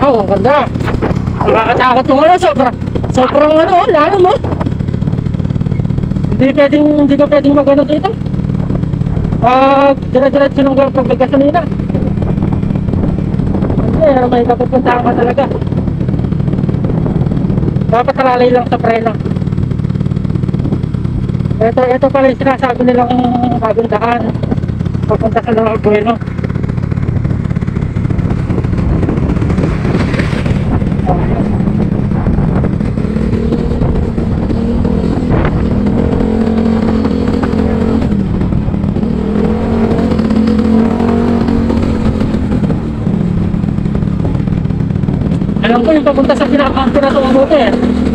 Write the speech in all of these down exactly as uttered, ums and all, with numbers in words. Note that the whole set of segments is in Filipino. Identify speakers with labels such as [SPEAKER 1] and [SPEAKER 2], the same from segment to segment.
[SPEAKER 1] Wow, ang ganda. Nakakatakot yung ano, sobra. Sobrang ano, lalo mo. Hindi pwedeng, hindi ka pwedeng mag-ano dito. Pag dire-diretso ng pagkaganina. Kasi may kapupuntahan ka talaga. Dapat alalay lang sa preno. Ito, ito pala yung sinasabi nilang bagong daan papunta sa Nuevo Bueno. Alam ko yung papunta sa pinakampi na ito mabuti eh.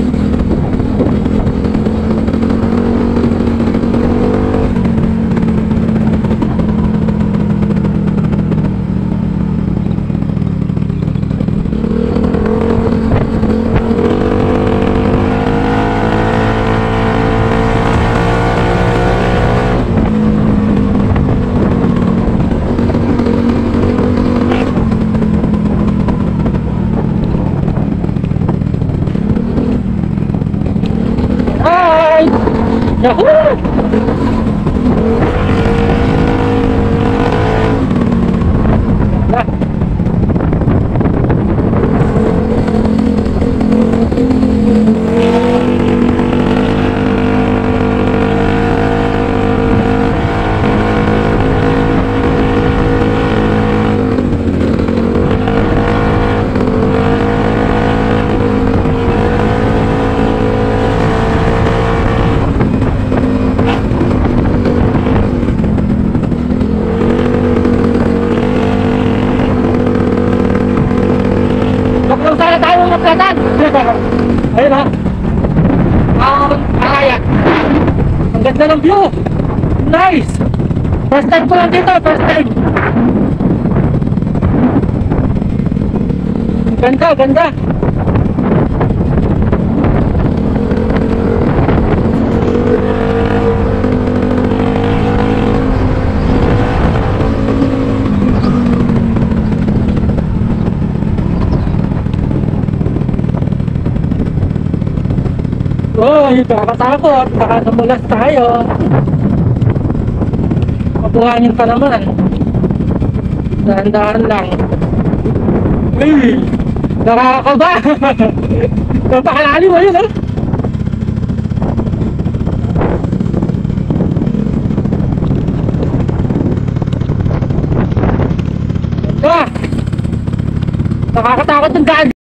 [SPEAKER 1] Yahoo! Nah. Kung sana tayo maplatan. Ayun ha. Ang araya. Ang ganda ng view. Nice. First time ko lang dito. First time. Ganda, ganda. Oh, yung kakatakot, baka namulas tayo. Mabuhangin pa naman. Dahan-dahan lang. Uy, nakakaba. Napakalalim mo yun, ha? Ganda. Nakakatakot yung daan.